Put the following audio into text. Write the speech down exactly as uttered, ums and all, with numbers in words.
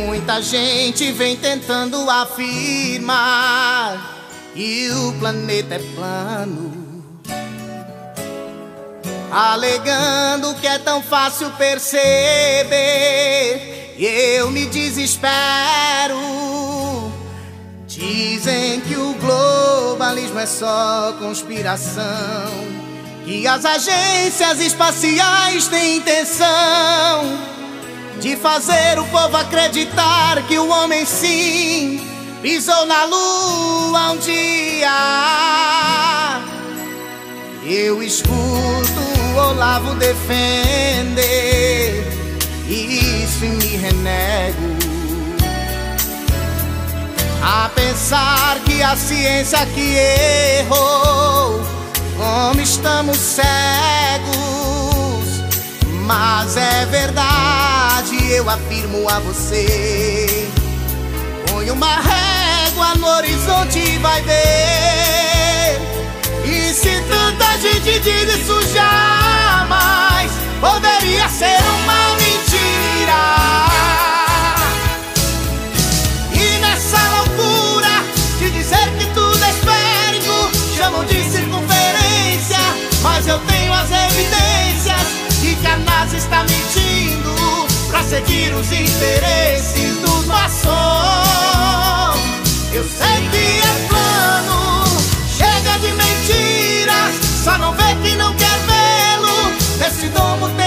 Muita gente vem tentando afirmar que o planeta é plano, alegando que é tão fácil perceber, e eu me desespero. Dizem que o globalismo é só conspiração, que as agências espaciais têm intenção de fazer o povo acreditar que o homem sim pisou na lua um dia. Eu escuto o Olavo defender isso e me renego a pensar que a ciência que errou, como estamos cegos. Mas é verdade, eu afirmo a você, põe uma régua no horizonte e vai ver. E se tanta gente diz isso, jamais poderia ser uma mentira. E nessa loucura de dizer que tudo é esférico, chamam de circunferência, mas eu tenho as evidências de que a NASA está mentindo pra seguir os interesses dos maçons. Eu sei que é plano, chega de mentiras, só não vê que não quer vê-lo. Nesse domo tem